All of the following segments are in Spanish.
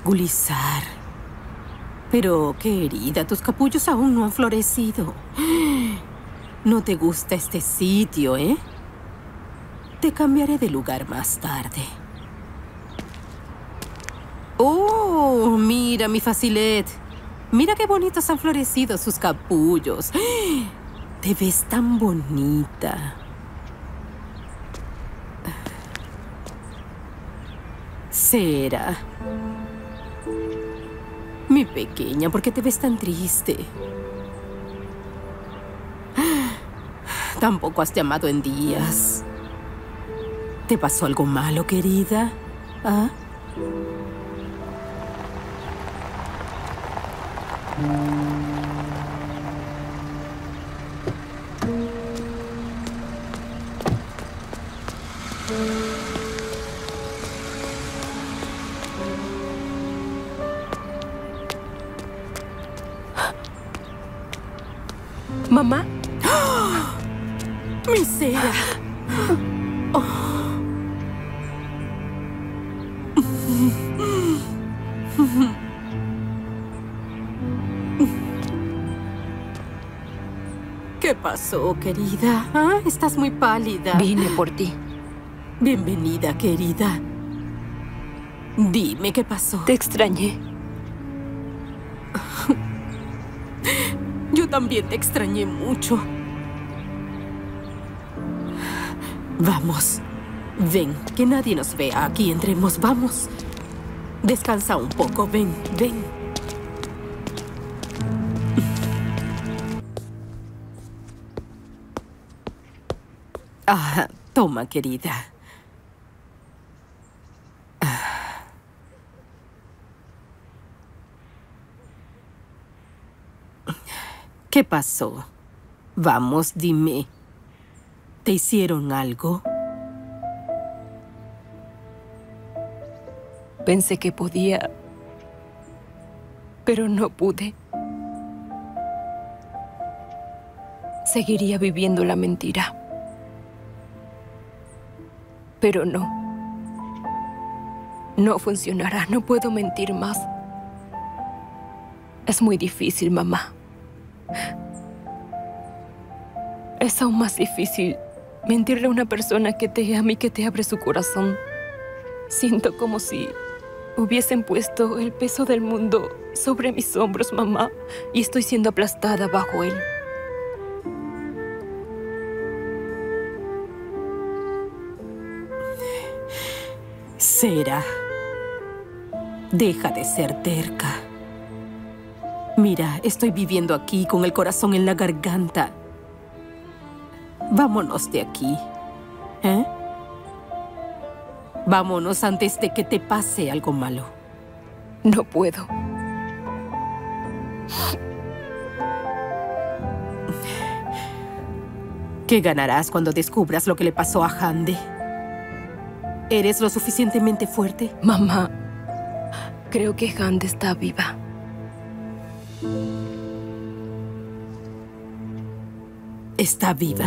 Gulizar. Pero, querida, tus capullos aún no han florecido. No te gusta este sitio, ¿eh? Te cambiaré de lugar más tarde. ¡Oh! Mira, mi Facilet. Mira qué bonitos han florecido sus capullos. Te ves tan bonita. Sera. Mi pequeña, ¿por qué te ves tan triste? Tampoco has llamado en días. ¿Te pasó algo malo, querida? ¿Ah? ¿Mamá? ¡Mi Sera! Oh. ¿Qué pasó, querida? ¿Ah? Estás muy pálida. Vine por ti. Bienvenida, querida. Dime, ¿qué pasó? Te extrañé. Yo también te extrañé mucho. Vamos. Ven, que nadie nos vea. Aquí entremos. Vamos. Descansa un poco. Ven, ven. Ah, toma, querida. ¿Qué pasó? Vamos, dime. ¿Te hicieron algo? Pensé que podía, pero no pude. Seguiría viviendo la mentira. Pero no. No funcionará. No puedo mentir más. Es muy difícil, mamá. Es aún más difícil mentirle a una persona que te ama y que te abre su corazón. Siento como si hubiesen puesto el peso del mundo sobre mis hombros, mamá, y estoy siendo aplastada bajo él. Sera, deja de ser terca. Mira, estoy viviendo aquí con el corazón en la garganta. Vámonos de aquí, ¿eh? Vámonos antes de que te pase algo malo. No puedo. ¿Qué ganarás cuando descubras lo que le pasó a Hande? ¿Eres lo suficientemente fuerte? Mamá, creo que Hande está viva. Está viva.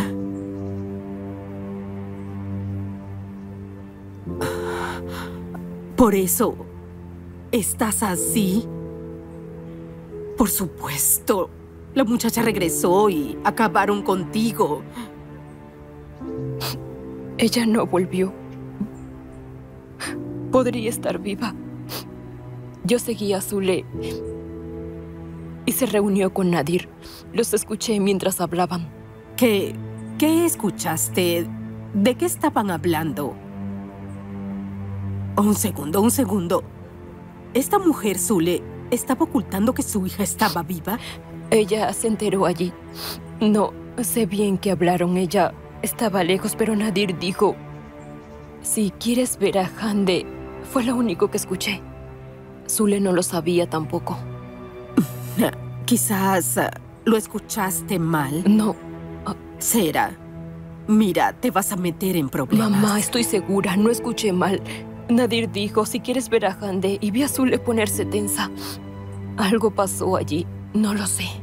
Por eso estás así. Por supuesto. La muchacha regresó y acabaron contigo. Ella no volvió. Podría estar viva. Yo seguí a Zule y se reunió con Nadir. Los escuché mientras hablaban. ¿Qué escuchaste? ¿De qué estaban hablando? Un segundo. ¿Esta mujer, Zule, estaba ocultando que su hija estaba viva? Ella se enteró allí. No sé bien qué hablaron. Ella estaba lejos, pero Nadir dijo: si quieres ver a Hande. Fue lo único que escuché. Zule no lo sabía tampoco. Quizás lo escuchaste mal. No. Sera, mira, te vas a meter en problemas. Mamá, estoy segura, no escuché mal. Nadir dijo: si quieres ver a Hande, y vi a Zule ponerse tensa. Algo pasó allí, no lo sé.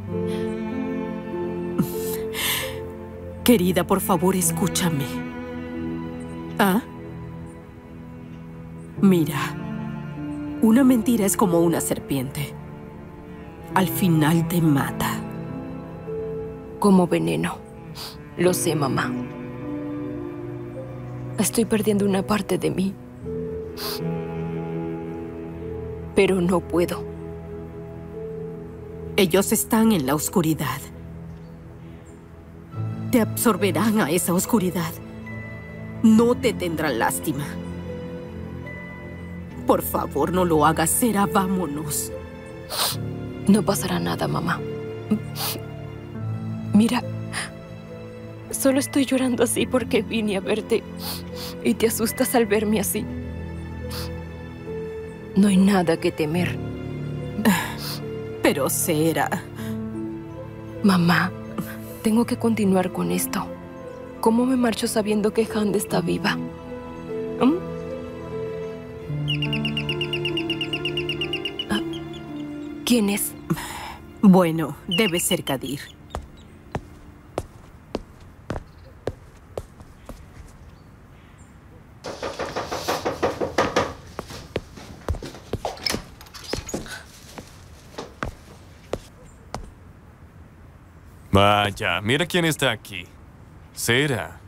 Querida, por favor, escúchame. ¿Ah? Mira, Una mentira es como una serpiente. Al final te mata. Como veneno. Lo sé, mamá. Estoy perdiendo una parte de mí. Pero no puedo. Ellos están en la oscuridad. Te absorberán a esa oscuridad. No te tendrán lástima. Por favor, no lo hagas, Sera. Vámonos. No pasará nada, mamá. Mira, solo estoy llorando así porque vine a verte y te asustas al verme así. No hay nada que temer. Pero, Sera... Mamá, tengo que continuar con esto. ¿Cómo me marcho sabiendo que Hande está viva? ¿Quién es? Bueno, debe ser Kadir. Vaya, mira quién está aquí. Sera.